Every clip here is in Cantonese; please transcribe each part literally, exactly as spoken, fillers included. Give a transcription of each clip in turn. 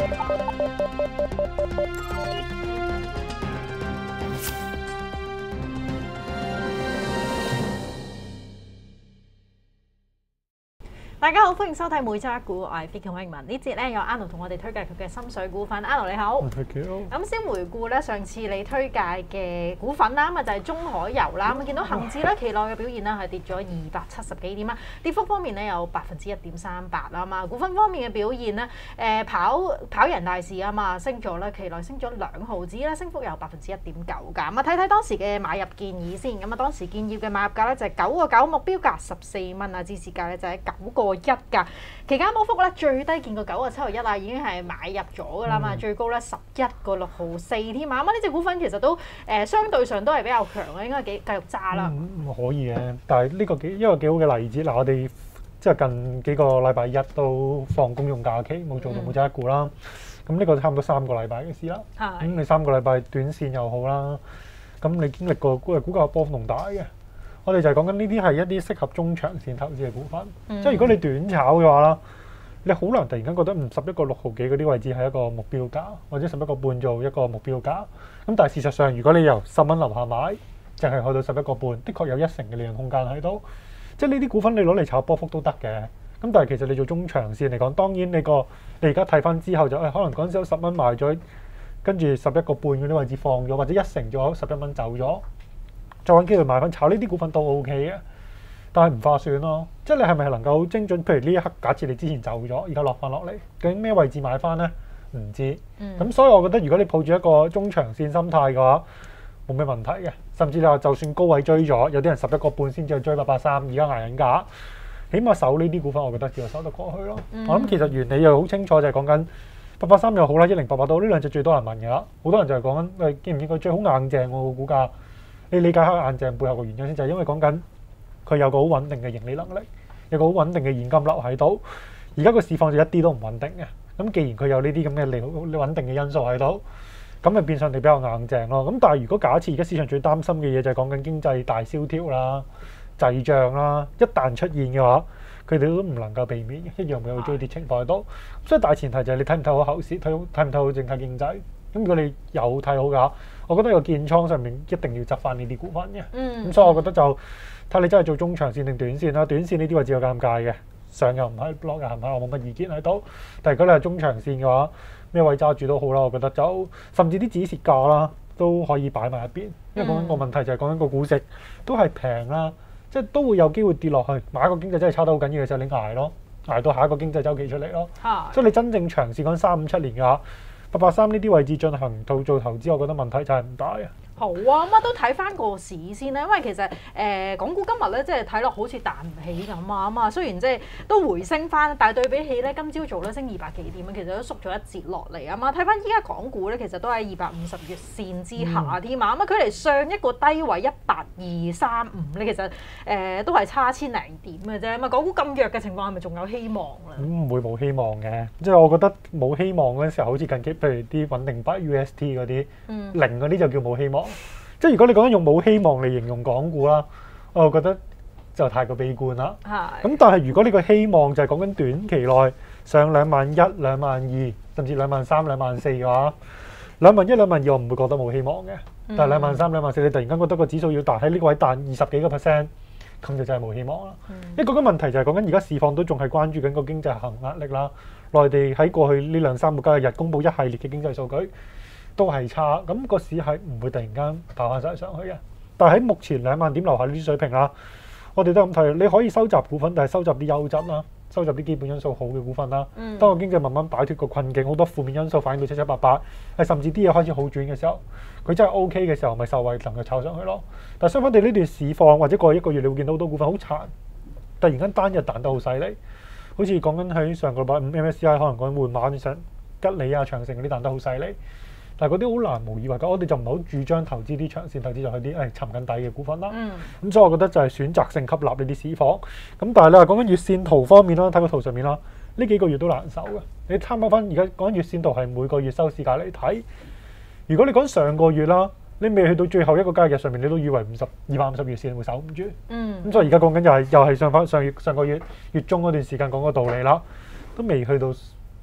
大家好，歡迎收睇每周一股，我係 Vicky 永文。呢節咧有 Anno 同我哋推介佢嘅心水股份。Anno 你好，咁先回顧咧上次你推介嘅股份啦，咁啊就係中海油啦。咁見到恆指咧期內嘅表現咧係跌咗二百七十幾點啊，跌幅方面咧有百分之一點三八啊嘛。股份方面嘅表現咧，誒跑跑贏大市啊嘛，升咗咧期內升咗兩毫子啦，升幅有百分之一點九㗎。咁啊睇睇當時嘅買入建議先，咁啊當時建議嘅買入價咧就係九個九，目標價十四蚊啊，支持價咧就係九個一㗎，期間波幅咧最低見過九個七毫一啊，已經係買入咗㗎啦嘛，嗯、最高咧十一個六毫四添啊！咁呢隻股份其實都誒、呃、相對上都係比較強嘅，應該幾繼續揸啦、 嗯。可以嘅，但係呢個幾一個幾好嘅例子嗱，我哋即係近幾個禮拜一都放公眾假期，冇做到冇揸一股啦。咁呢、嗯、個差唔多三個禮拜嘅事啦。咁你、嗯、三個禮拜短線又好啦，咁你經歷過股價波幅大嘅。我哋就係講緊呢啲係一啲適合中長線投資嘅股份，嗯、即係如果你短炒嘅話啦，你好難突然間覺得唔十一個六毫幾嗰啲位置係一個目標價，或者十一個半做一個目標價。咁但係事實上，如果你由十蚊樓下買，淨係去到十一個半，的確有一成嘅利潤空間喺度。即係呢啲股份你攞嚟炒波幅都得嘅。咁但係其實你做中長線嚟講，當然你個你而家睇翻之後就誒、哎，可能嗰陣時有十蚊買咗，跟住十一個半嗰啲位置放咗，或者一成咗十一蚊走咗。再揾機會買翻炒呢啲股份都 O K 嘅，但係唔划算咯。即係你係咪能夠精準？譬如呢一刻，假設你之前走咗，而家落翻落嚟，究竟咩位置買翻呢？唔知。咁、嗯、所以我覺得如果你抱住一個中長線心態嘅話，冇咩問題嘅。甚至你話就算高位追咗，有啲人十一個半先至去追八八三，而家捱緊價，起碼守呢啲股份，我覺得只係守得過去咯。嗯、我諗其實原理又好清楚，就係講緊八八三又好啦，一零八八都好，呢兩隻最多人問嘅啦。好多人就係講緊誒，應唔應該追好硬淨個股價？你理解下硬淨背後嘅原因先，就係因為講緊佢有個好穩定嘅盈利能力，有個好穩定嘅現金流喺度。而家個市況就一啲都唔穩定嘅。咁既然佢有呢啲咁嘅利穩定嘅因素喺度，咁咪變相地比較硬淨咯。咁但係如果假設而家市場最擔心嘅嘢就係講緊經濟大蕭條啦、滯脹啦，一旦出現嘅話，佢哋都唔能夠避免嘅，一樣會有追跌情況喺度。所以大前提就係你睇唔睇好後市，睇睇唔睇好整體經濟。咁如果你有睇好嘅話，我覺得個建倉上面一定要執翻呢啲股份嘅。咁、嗯、所以我覺得就睇你真係做中長線定短線啦。短線呢啲位置有尷尬嘅，上又唔係，落又唔係，我冇乜意見喺度。但係如果你係中長線嘅話，咩位揸住都好啦。我覺得就甚至啲止蝕價啦都可以擺埋一邊，因為講緊個問題就係講緊個股息都係平啦，即係都會有機會跌落去。買一個經濟真係差得好緊要嘅時候，你捱咯，捱到下一個經濟週期出嚟咯。啊、所以你真正長線講三五七年嘅話，八八三呢啲位置進行到做投資，我覺得問題就係唔大啊。 好啊，咁啊都睇翻個市先啦，因為其實誒、呃、港股今日咧即係睇落好似彈唔起咁啊，咁啊雖然即係都回升翻，但係對比起咧今朝早咧升二百幾點啊，其實都縮咗一截落嚟啊嘛。睇翻依家港股咧，其實都喺二百五十月線之下添啊，咁啊距離上一個低位一八二三五咧，其實誒、呃、都係差千零點嘅啫。咁啊港股咁弱嘅情況係咪仲有希望咧？ 咁唔會冇希望嘅，即係我覺得冇希望嗰陣時候，好似近期譬如啲穩定幣 U S T 嗰啲、嗯、零嗰啲就叫冇希望。即係如果你講緊用冇希望嚟形容港股啦，我覺得就太過悲觀啦。咁是但係如果你個希望就係講緊短期內上兩萬一、兩萬二，甚至兩萬三、兩萬四嘅話，兩萬一、兩萬二我唔會覺得冇希望嘅。但係兩萬三、兩萬四，你突然間覺得個指數要彈喺呢個位彈二十幾個 percent，咁就真係冇希望啦。嗯、因為嗰個問題就係講緊而家市況都仲係關注緊個經濟下行壓力啦。內地喺過去呢兩三個交易日公佈一系列嘅經濟數據。都係差，咁個市係唔會突然間爬翻晒上去嘅。但係喺目前兩萬點樓下呢啲水平啦，我哋都咁睇，你可以收集股份，但係收集啲優質啦，收集啲基本因素好嘅股份啦。嗯、當個經濟慢慢擺脫個困境，好多負面因素反映到七七八八，係甚至啲嘢開始好轉嘅時候，佢真係 O K 嘅時候，咪受惠能夠炒上去咯。但係相反地呢段市況或者過去一個月，你會見到好多股份好殘，突然間單日彈得好犀利，好似講緊喺上個禮拜五 M S C I 可能講換馬上吉利啊、長城嗰啲彈得好犀利。但係嗰啲好難無以為繼，我哋就唔係好主張投資啲長線投資，就係啲誒沉緊底嘅股份啦。咁、嗯、所以我覺得就係選擇性吸納呢啲市況。咁但係你話講緊月線圖方面啦，睇個圖上面啦，呢幾個月都難守嘅。你參考翻而家講緊月線圖係每個月收市價嚟睇。如果你講上個月啦，你未去到最後一個交易日上面，你都以為五十二百五十月線會守唔住。咁、嗯、所以而家講緊又係又係上翻上月上個月月中嗰段時間講個道理啦，都未去到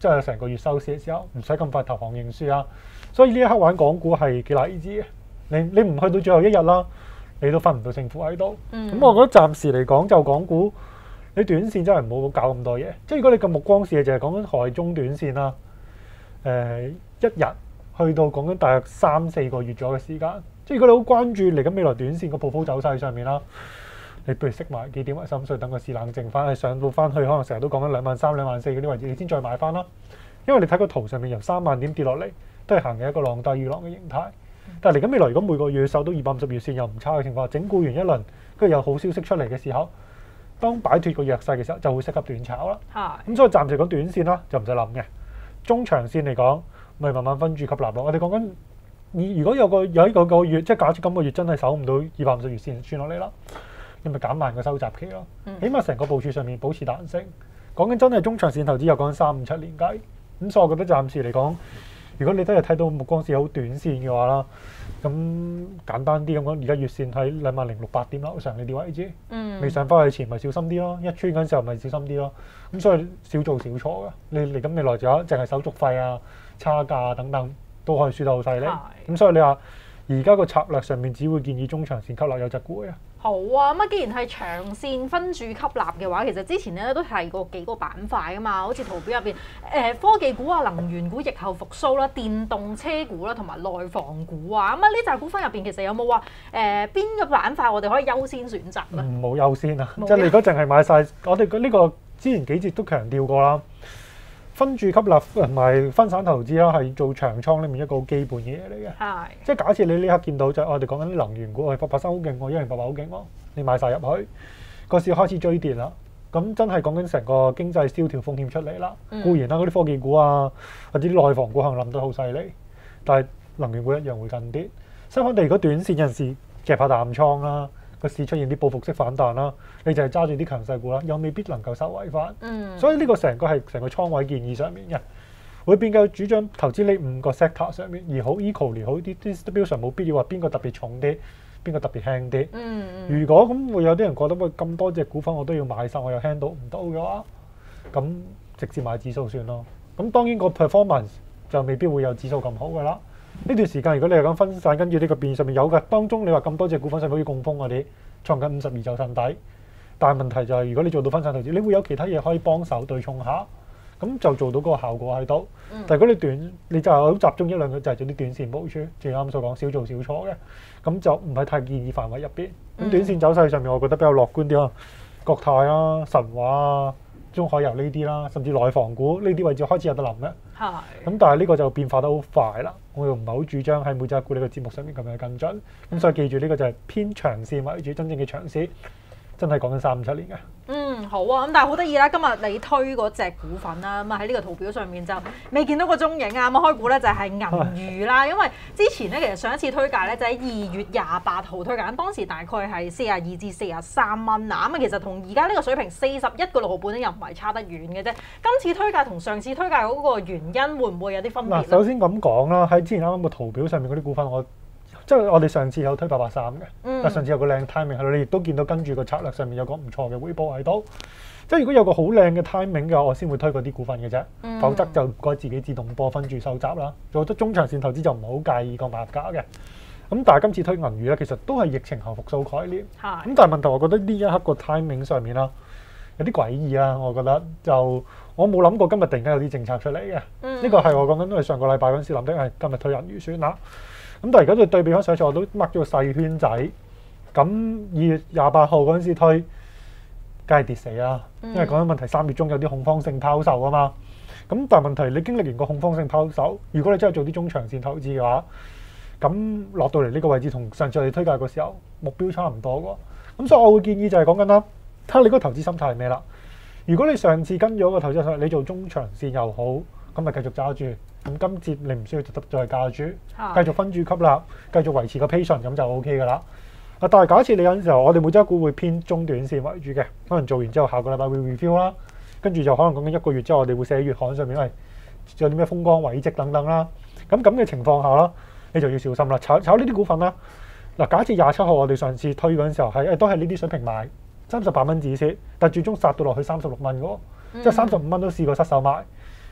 即係成個月收市嘅時候，唔使咁快投降認輸啊。所以呢一刻玩港股係幾勵志嘅。你你唔去到最後一日啦，你都分唔到勝負喺度。咁、嗯、我覺得暫時嚟講就港股，你短線真係唔好搞咁多嘢。即係如果你嘅目光視野就係講緊海中短線啦，誒、呃、一日去到講緊大約三四個月左右嘅時間。即係如果你好關注嚟緊未來短線個波幅走勢上面啦，你不如熄埋幾點為心水，等個市冷靜翻，上到翻去可能成日都講緊兩萬三、兩萬四嗰啲位置，你先再買翻啦。因為你睇個圖上面由三萬點跌落嚟，都係行嘅一個浪低於浪嘅形態。但係嚟緊未來，如果每個月受到二百五十月線又唔差嘅情況，整固完一輪，跟住有好消息出嚟嘅時候，當擺脱個弱勢嘅時候，就會適合短炒啦。咁所以暫時講短線啦，就唔使諗嘅。中長線嚟講，咪慢慢分住吸納咯。我哋講緊，你如果有個有一個個月，即係假設今個月真係守唔到二百五十月線穿落嚟啦，你咪減慢個收集期咯。起碼成個部署上面保持彈性。講緊真係中長線投資，又講緊三五七年計。咁所以我覺得暫時嚟講，如果你都係睇到目光是好短線嘅話啦，咁簡單啲咁講，而家月線喺兩萬零六百點樓上呢啲位置，嗯、未上翻去前咪小心啲咯，一穿嗰陣時候咪小心啲咯。咁所以少做少錯㗎。你嚟緊未來就有淨係手續費啊、差價啊等等都可以輸得好犀利。咁所以你話而家個策略上面只會建議中長線吸納有隻股嘅。 好啊，咁啊，既然係長線分注吸納嘅話，其實之前咧都提過幾個板塊噶嘛，好似圖表入邊誒科技股啊、能源股疫後復甦啦、電動車股啦，同埋內房股啊，咁啊呢隻股份入邊其實有冇話誒邊個板塊我哋可以優先選擇咧？ 唔好優先啊！即係你如果淨係買晒，我哋呢個之前幾節都強調過啦。分注吸納同埋分散投資啦，係做長倉裏面一個好基本嘅嘢嚟嘅。係，即係假設你呢刻見到就係我哋講緊啲能源股，八八三好勁喎，一零八八好勁喎，你買晒入去，個市開始追跌啦。咁真係講緊成個經濟蕭條風險出嚟啦。嗯、固然啦，嗰啲科技股啊，或者啲內房股可能冧得好犀利，但係能源股一樣會近啲。相反地，如果短線有陣時夾下淡倉啦。個市出現啲報復式反彈啦，你就係揸住啲強勢股啦，又未必能夠收圍翻。嗯，所以呢個成個係成個倉位建議上面嘅，會變較主張投資呢五個 sector 上面，而好 equally 好啲 distribution 冇必要話邊個特別重啲，邊個特別輕啲。嗯嗯。如果咁會有啲人覺得喂咁多隻股份我都要買晒，我又 handle 唔到嘅話，咁直接買指數算咯。咁當然個 performance 就未必會有指數咁好噶啦。呢段時間如果你係咁分散，跟住呢個變上面有嘅，當中你話咁多隻股份上面好似共豐嗰啲創緊五十二周新底，但係問題就係如果你做到分散投資，你會有其他嘢可以幫手對沖下，咁就做到嗰個效果喺度。嗯、但係如果你短，你就係好集中一兩個，就係做啲短線部署，正如啱所講，少做少錯嘅，咁就唔係太建議範圍入邊。咁短線走勢上面，我覺得比較樂觀啲咯，國泰啊、神華啊、中海油呢啲啦，甚至內房股呢啲位置開始有得諗嘅。係。咁但係呢個就變化得好快啦，我又唔係好主張喺每隻股呢個節目上面咁樣跟進。咁、嗯、所以記住呢個就係偏長線為主，真正嘅長線真係講緊三五七年嘅。嗯，好啊，咁但係好得意啦，今日你推嗰隻股份啦，咁啊喺呢個圖表上面就未見到個蹤影啊，咁開股咧就係銀娛啦，因為之前咧其實上一次推介咧就喺二月廿八號推介，咁當時大概係四十二至四十三蚊啊，咁啊其實同而家呢個水平四十一個六毫半咧又唔係差得遠嘅啫。今次推介同上次推介嗰個原因會唔會有啲分別咧？嗱，首先咁講啦，喺之前啱啱個圖表上面嗰啲股份我。即係我哋上次有推八八三嘅，嗯、但上次有個靚 timing 喺度，你亦都見到跟住個策略上面有個唔錯嘅回報喺度。即係如果有個好靚嘅 timing 嘅，我先會推嗰啲股份嘅啫，嗯、否則就唔該自己自動波分住收集啦。做得中長線投資就唔係好介意個買入價嘅。咁但係今次推銀娛咧，其實都係疫情後復甦概念。咁是但係問題，我覺得呢一刻個 timing 上面啦，有啲詭異啦。我覺得就我冇諗過今日突然間有啲政策出嚟嘅。呢、嗯、個係我講緊都係上個禮拜嗰陣時諗的，係今日推銀娛算啦。咁但係而家對對比翻上次，我都 mark 咗個細圈仔。咁二月廿八號嗰陣時推，梗係跌死啦。因為講緊問題，三月中有啲恐慌性拋售啊嘛。咁但係問題，你經歷完個恐慌性拋售，如果你真係做啲中長線投資嘅話，咁落到嚟呢個位置同上次我哋推介嘅時候目標差唔多喎。咁所以我會建議就係講緊啦，睇下你嗰個投資心態係咩啦。如果你上次跟咗個投資心態，你做中長線又好，咁咪繼續揸住。咁今次你唔需要就再加注，繼續分注吸納，繼續維持個 patient 咁就 O K 噶啦。啊，但係假設你有陣時候，我哋每隻股會偏中短線為主嘅，可能做完之後下個禮拜會 review 啦，跟住就可能講緊一個月之後，我哋會寫喺月刊上面，係有啲咩風光偉績等等啦。咁咁嘅情況下啦，你就要小心啦。炒炒呢啲股份啦，嗱，假設廿七號我哋上次推嗰陣時候係誒都係呢啲水平買三十八蚊止蝕，但係最終殺到落去三十六蚊嘅喎，即係三十五蚊都試過失手買。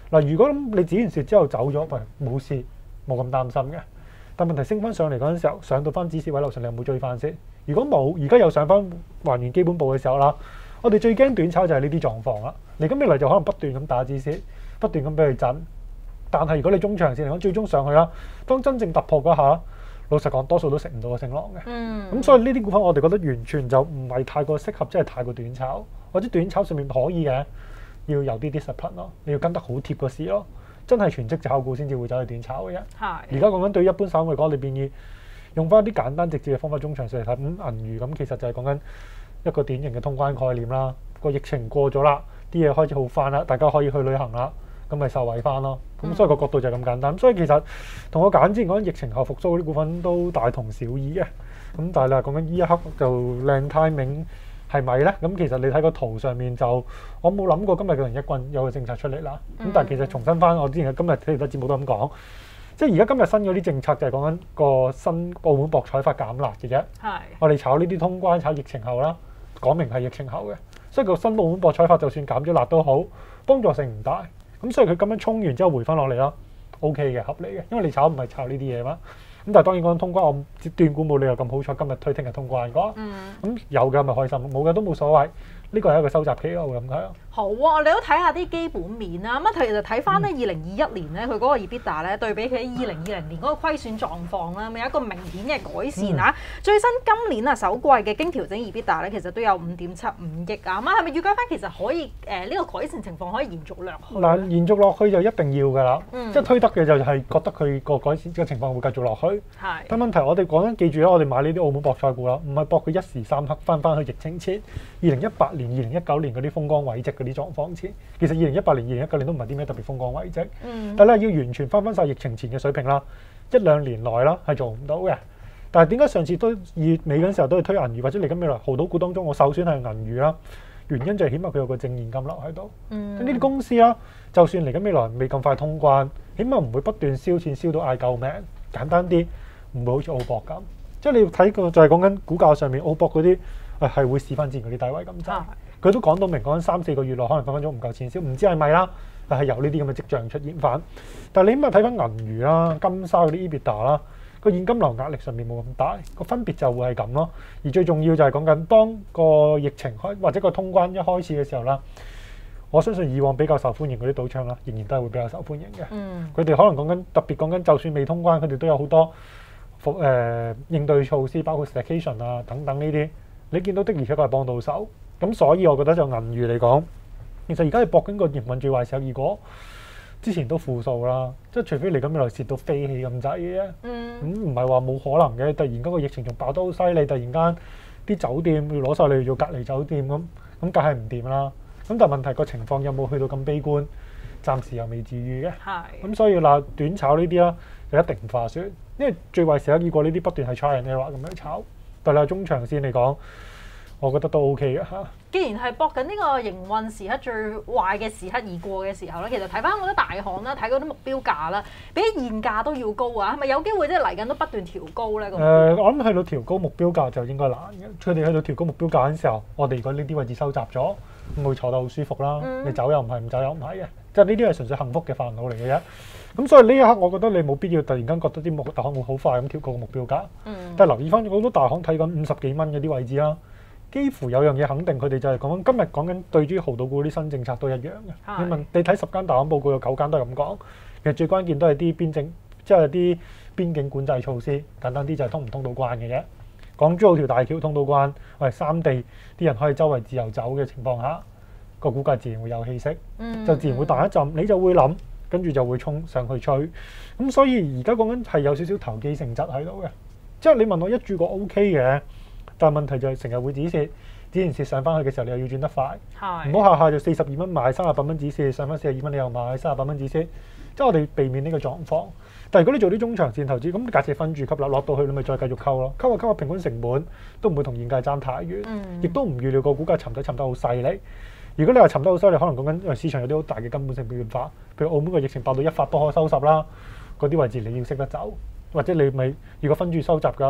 嗱，如果你止完蝕之後走咗，喂冇事，冇咁擔心嘅。但問題升翻上嚟嗰陣時候，上到翻止蝕位樓上，你有冇追翻先？如果冇，而家又上翻還原基本步嘅時候啦，我哋最驚短炒就係呢啲狀況啦。嚟緊未來就可能不斷咁打止蝕，不斷咁俾佢震。但係如果你中長線嚟講，最終上去啦，當真正突破嗰下，老實講，多數都食唔到個升浪嘅。嗯。咁所以呢啲股份我哋覺得完全就唔係太過適合，即係太過短炒，或者短炒上面可以嘅，要有啲 discipline 咯，你要跟得好貼個市咯。真係全職炒股先至會走去短炒嘅啫。係。而家講緊對於一般散戶嚟講，你建議用翻啲簡單直接嘅方法，中長線嚟睇，咁銀娛咁其實就係講緊一個典型嘅通關概念啦。個疫情過咗啦，啲嘢開始好翻啦，大家可以去旅行啦，咁咪受惠翻咯。咁所以個角度就係咁簡單。所以其實同我揀之前講疫情後復甦嗰啲股份都大同小異嘅。咁但係你話講緊呢一刻就靚 timing。係咪咧？咁其實你睇個圖上面就，我冇諗過今日嘅零一棍有個政策出嚟啦。咁、嗯、但係其實重新翻，我之前今日睇其他節目都咁講，即係而家今日新嗰啲政策就係講緊個新澳門博彩法減辣嘅啫。係。我哋炒呢啲通關炒疫情後啦，講明係疫情後嘅，所以個新澳門博彩法就算減咗辣都好，幫助性唔大。咁所以佢咁樣衝完之後回翻落嚟啦 ，OK 嘅，合理嘅，因為你炒唔係炒呢啲嘢嘛。咁但係當然講通關，我斷估冇理由咁好彩，今日推聽日通關嗰。嗯。咁有嘅咪開心，冇嘅都冇所謂。呢個係一個收集期咯，我咁睇。 好啊，我哋都睇下啲基本面啦。咁啊，其實睇翻咧，二零二一年咧，佢嗰個 EBITDA 咧對比佢喺二零二零年嗰個虧損狀況啦，咪有一個明顯嘅改善啊。嗯、最新今年啊首季嘅經調整 EBITDA 咧，其實都有五點七五億啊。咁係咪預計翻其實可以誒呢、呃呢個改善情況可以延續落去？ 嗱，延續落去就一定要㗎啦。嗯、即係推得嘅就係覺得佢個改善嘅情況會繼續落去。係。但問題我哋講緊記住啦，我哋買呢啲澳門博彩股啦，唔係博佢一時三刻翻翻去疫情前二零一八年、二零一九年嗰啲風光偉績嗰啲狀況前。其實二零一八年、二零一九年都唔係啲咩特別風光偉績，嗯、但係咧要完全翻翻晒疫情前嘅水平啦，一兩年內啦係做唔到嘅。但係點解上次都月尾嗰陣時候都係推銀娛，或者嚟緊未來豪賭股當中，我首選係銀娛啦。原因就係起碼佢有個正現金流喺度。呢啲、嗯、公司啦，就算嚟緊未來未咁快通關，起碼唔會不斷燒錢燒到嗌救命。簡單啲，唔會好似澳博咁。即係你要睇個就係講緊股價上面，澳博嗰啲誒係會試翻之前嗰啲低位咁滯。佢都講到明，講緊三四個月內可能分分鐘唔夠錢燒，唔知係咪啦。但係有呢啲咁嘅跡象出現翻。但係你起碼睇翻銀娛啦、金沙嗰啲 EBITDA 啦，個現金流壓力上面冇咁大，個分別就會係咁咯。而最重要就係講緊當個疫情開或者個通關一開始嘅時候啦，我相信以往比較受歡迎嗰啲賭場啦，仍然都係會比較受歡迎嘅。嗯，佢哋可能講緊特別講緊，就算未通關，佢哋都有好多服誒、呃、應對措施，包括 staycation 啊等等呢啲。你見到的而且確係幫到手。咁所以我覺得就銀娛嚟講，其實而家係搏緊個營運最壞時候。如果之前都負數啦，即係除非嚟緊未來蝕到飛起咁滯嘅啫。嗯。咁唔係話冇可能嘅，突然間個疫情仲爆得好犀利，突然間啲酒店要攞晒你做隔離酒店咁，咁梗係唔掂啦。咁但係問題個情況有冇去到咁悲觀？暫時又未至於嘅。係。咁所以嗱，短炒呢啲啦，就一定唔划算，因為最壞時候如果呢啲不斷係 try and error 咁樣炒，但係中長線嚟講，我覺得都 OK 嘅嚇。 既然係搏緊呢個營運時刻最壞嘅時刻而過嘅時候咧，其實睇翻嗰啲大行啦，睇嗰啲目標價啦，比現價都要高啊！係咪有機會即係嚟緊都不斷調高咧？誒、 呃，我諗去到調高目標價就應該難嘅。佢哋去到調高目標價嘅時候，我哋如果呢啲位置收集咗，咁會坐得好舒服啦。嗯、你走又唔係，唔走又唔係嘅，即係呢啲係純粹幸福嘅煩惱嚟嘅啫。咁所以呢一刻，我覺得你冇必要突然間覺得啲大行會好快咁調高個目標價。嗯、但係留意翻好多大行睇緊五十幾蚊嗰啲位置啦。幾乎有樣嘢肯定，佢哋就係講緊今日講緊對於豪賭股啲新政策都一樣嘅。的你問你睇十間大行報告，有九間都係咁講。其實最關鍵都係啲邊境，即係啲邊境管制措施。簡單啲就係通唔通到關嘅啫。港珠澳條大橋通到關，喂三地啲人可以周圍自由走嘅情況下，個股價自然會有氣息，嗯、就自然會彈一陣，你就會諗，跟住就會衝上去吹。咁所以而家講緊係有少少投機性質喺度嘅。即係你問我一注個 O K 嘅。但係問題就係成日會止蝕，止完蝕上翻去嘅時候，你又要轉得快，唔好下下就四十二蚊買三十八蚊止蝕，上翻四十二蚊你又買三十八蚊止蝕，即係我哋避免呢個狀況。但係如果你做啲中長線投資，咁你假設分住吸納落到去，你咪再繼續溝咯，溝下溝下平均成本都唔會同現價爭太遠，亦、嗯、都唔預料個股價沉底沉得好犀利。如果你話沉得好犀利，可能講緊因為市場有啲好大嘅根本性變化，譬如澳門個疫情爆到一發不可收拾啦，嗰啲位置你要識得走，或者你咪如果分住收集㗎。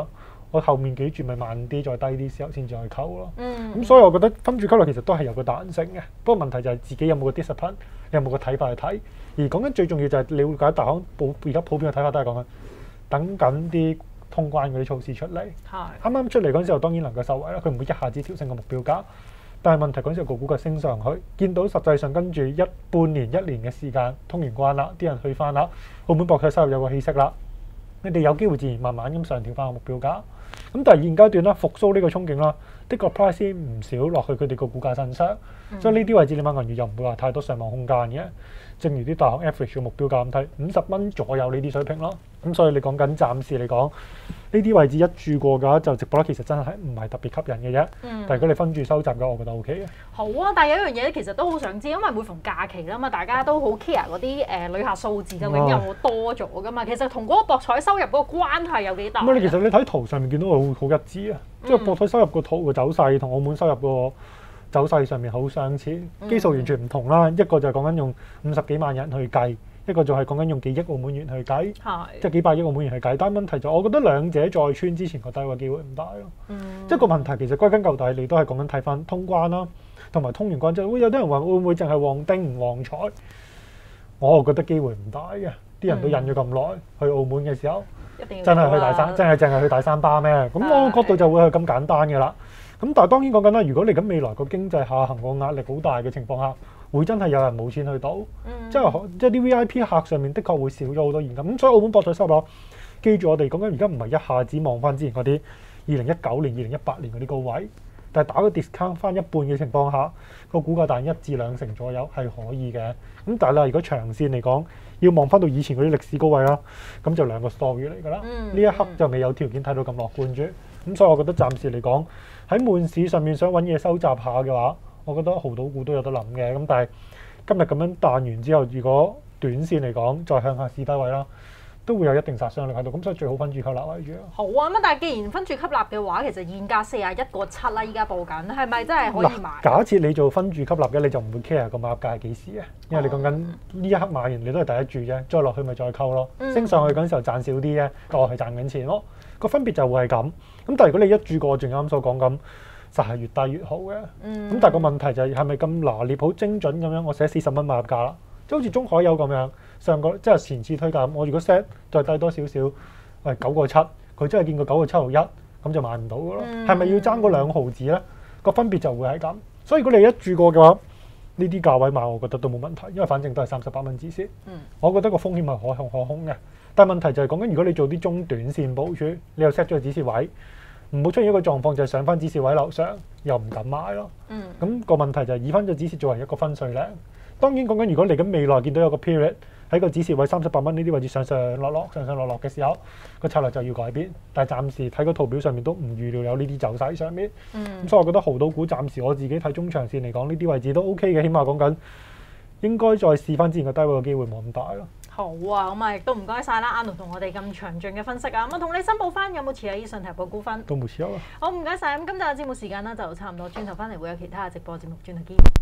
我後面幾注咪慢啲，再低啲時候先再去溝咯。咁、 嗯、 所以我覺得分注吸納其實都係有個彈性嘅，不過問題就係自己有冇個 discipline，你有冇個睇法去睇。而講緊最重要就係你了解大行普而家普遍嘅睇法都係講緊等緊啲通關嗰啲措施出嚟。啱啱出嚟嗰陣時候當然能夠受惠啦，佢唔會一下子調升個目標價。但係問題嗰陣時候個股價升上去，見到實際上跟住一半年一年嘅時間通完關啦，啲人去翻啦，澳門博彩收入有個起色啦，你哋有機會自然慢慢咁上調翻個目標價。咁但係現階段啦，復甦呢個憧憬啦，的確 price 先唔少落去佢哋個股價身上，嗯、所以呢啲位置你買銀娛又唔會話太多上望空間嘅。正如啲大行 average 嘅目標價咁睇，五十蚊左右呢啲水平咯。咁所以你講緊暫時嚟講，呢啲位置一注過嘅話，就直播咧其實真係唔係特別吸引嘅啫。嗯、但係如果你分注收集嘅，我覺得 O K 嘅。 好啊，但係有一樣嘢咧，其實都好想知，因為每逢假期啦嘛，大家都好 care 嗰啲誒旅客數字究竟有冇多咗㗎嘛。其實同嗰個博彩收入嗰個關係有幾大？咁你其實你睇圖上面見到佢好好一致啊，嗯、即係博彩收入個圖個走勢同澳門收入個走勢上面好相似，基數完全唔同啦。嗯、一個就係講緊用五十幾萬人去計，一個就係講緊用幾億澳門元去計，即係幾百億澳門元去計。但係問題就我覺得兩者再穿之前個低位機會唔大咯。嗯、即係個問題其實歸根究底，你都係講緊睇翻通關啦，同埋通完關之後，會有啲人話會唔會淨係旺丁唔旺財？我又覺得機會唔大嘅。啲人都忍咗咁耐去澳門嘅時候，真係去大三，真係淨係去大三巴咩？咁我角度就會係咁簡單嘅啦。咁但係當然講緊啦，如果你咁未來個經濟下行個壓力好大嘅情況下，會真係有人冇錢去賭，嗯、即係即係啲 V I P 客上面的確會少咗好多現金。咁所以澳門博彩收入，記住我哋講緊而家唔係一下子望翻之前嗰啲二零一九年、二零一八年嗰啲高位，但係打個 discount 翻一半嘅情況下，個股價彈一至兩成左右係可以嘅。咁但係啦，如果長線嚟講，要望翻到以前嗰啲歷史高位啦，咁就兩個 story 嚟㗎啦。呢、嗯、一刻就未有條件睇到咁樂觀住。咁所以我覺得暫時嚟講，喺悶市上面想揾嘢收集下嘅話，我覺得濠賭股都有得諗嘅。咁但係今日咁樣彈完之後，如果短線嚟講再向下試低位啦，都會有一定殺傷力喺度。咁所以最好分注吸納為主。 好啊，咁但係既然分注吸納嘅話，其實現價四十一個七啦，依家報緊，係咪真係可以買？ 假設你做分注吸納嘅，你就唔會 care 個買入價係幾時嘅，因為你講緊呢一刻買完，你都係第一注啫，再落去咪再溝咯。嗯、升上去嗰陣時候賺少啲啫，我係賺緊錢咯。個分別就會係咁。咁但係如果你一注過，正啱所講咁，就係越低越好嘅。咁、嗯、但係個問題就係係咪咁拿捏好精準咁樣？我寫四十蚊買入價啦，即係好似中海油咁樣，上個即係前次推介，我如果 set 再低多少少，喂九個七，佢真係見過九個七毫一，咁就買唔到嘅咯。係咪、嗯、要爭嗰兩毫子咧？個分別就會係咁。所以如果你一注過嘅話，呢啲價位買，我覺得都冇問題，因為反正都係三十八蚊止蝕。嗯、我覺得個風險係可控可控嘅。但係問題就係講緊，如果你做啲中短線部署，你又 set 咗個止蝕位，唔好出現一個狀況就係上翻止蝕位樓上又唔敢買咯。咁、嗯、個問題就係以翻個止蝕作為一個分水嶺。當然講緊，如果嚟緊未來見到有個 period 喺個止蝕位三十八蚊呢啲位置上上落落上上落落嘅時候，個策略就要改變。但係暫時睇個圖表上面都唔預料有呢啲走勢上面。咁、嗯、所以我覺得濠賭股暫時我自己睇中長線嚟講，呢啲位置都 OK 嘅，起碼講緊應該再試翻之前個低位嘅機會冇咁大咯。 好啊，咁啊亦都唔該晒啦，阿奴同我哋咁詳盡嘅分析啊，咁啊同你申報翻有冇持有以上提過股份？ 都冇持有啊。 好，唔該晒，咁今集嘅節目時間啦就差唔多，轉頭翻嚟會有其他嘅直播節目，轉頭見。